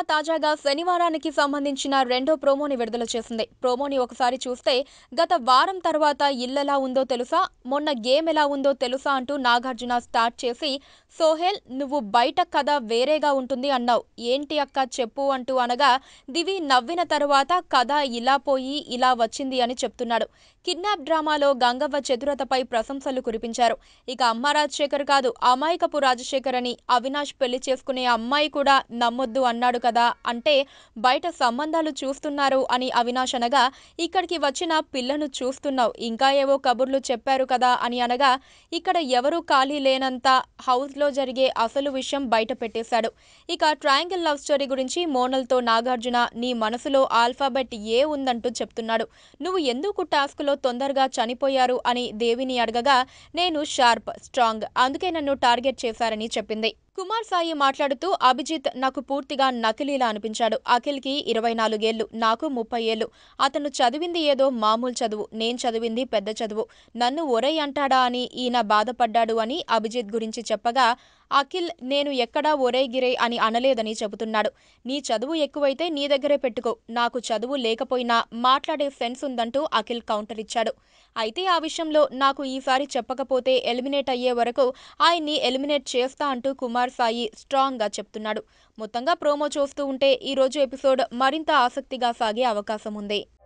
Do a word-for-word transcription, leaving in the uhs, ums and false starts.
తాజాగా శనివారానికి సంబంధించిన రెండో ప్రోమోని విడుదల చేసింది. ప్రోమోని ఒకసారి చూస్తే గత వారం తర్వాత ఇల్లెలా ఉందో తెలుసా, మొన్న గేమ్ ఎలా ఉందో తెలుసా అంటూ నాగార్జున స్టార్ట్ చేసి, సోహెల్ నువ్వు బయట కథ వేరేగా ఉంటుంది అన్నావు, ఏంటి అక్క చెప్పు అంటూ అనగా దివి నవ్విన తరువాత కథ ఇలా పోయి ఇలా వచ్చింది అని చెప్తున్నాడు. కిడ్నాప్ డ్రామాలో గంగవ్వ చతురతపై ప్రశంసలు కురిపించారు. ఇక అమ్మ రాజశేఖర్ కాదు అమాయకపు రాజశేఖర్ అని, అవినాష్ పెళ్లి చేసుకునే అమ్మాయి కూడా నమ్మొద్దు అన్నాడు కదా, అంటే బయట సంబంధాలు చూస్తున్నారు అని అవినాష్ అనగా, ఇక్కడికి వచ్చిన పిల్లను చూస్తున్నావు ఇంకా ఏవో కబుర్లు చెప్పారు కదా అని అనగా, ఇక్కడ ఎవరూ ఖాళీ లేనంత హౌస్లో జరిగే అసలు విషయం బయట పెట్టేశాడు. ఇక ట్రయాంగిల్ లవ్ స్టోరీ గురించి మోనల్తో నాగార్జున నీ మనసులో ఆల్ఫాబెట్ ఏ ఉందంటూ చెప్తున్నాడు. నువ్వు ఎందుకు టాస్క్లో తొందరగా చనిపోయారు అని దేవిని అడగగా, నేను షార్ప్ స్ట్రాంగ్ అందుకే నన్ను టార్గెట్ చేశారని చెప్పింది. కుమార్ సాయి మాట్లాడుతూ అభిజిత్ నాకు పూర్తిగా నకిలీలా అనిపించాడు. అఖిల్కి ఇరవై నాలుగేళ్లు, నాకు ముప్పై ఏళ్లు. అతను చదివింది ఏదో మామూలు చదువు, నేను చదివింది పెద్ద చదువు. నన్ను ఒరై అంటాడా అని ఈయన బాధపడ్డాడు అని అభిజిత్ గురించి చెప్పగా, అఖిల్ నేను ఎక్కడా ఒరే గిరే అని అనలేదని చెబుతున్నాడు. నీ చదువు ఎక్కువైతే నీ దగ్గరే పెట్టుకో, నాకు చదువు లేకపోయినా మాట్లాడే సెన్స్ ఉందంటూ అఖిల్ కౌంటర్ ఇచ్చాడు. అయితే ఆ విషయంలో నాకు ఈసారి చెప్పకపోతే ఎలిమినేట్ అయ్యే వరకు ఆయన్ని ఎలిమినేట్ చేస్తా అంటూ కుమార్ సాయి స్ట్రాంగ్గా చెప్తున్నాడు. మొత్తంగా ప్రోమో చూస్తూ ఉంటే ఈ రోజు ఎపిసోడ్ మరింత ఆసక్తిగా సాగే అవకాశం ఉంది.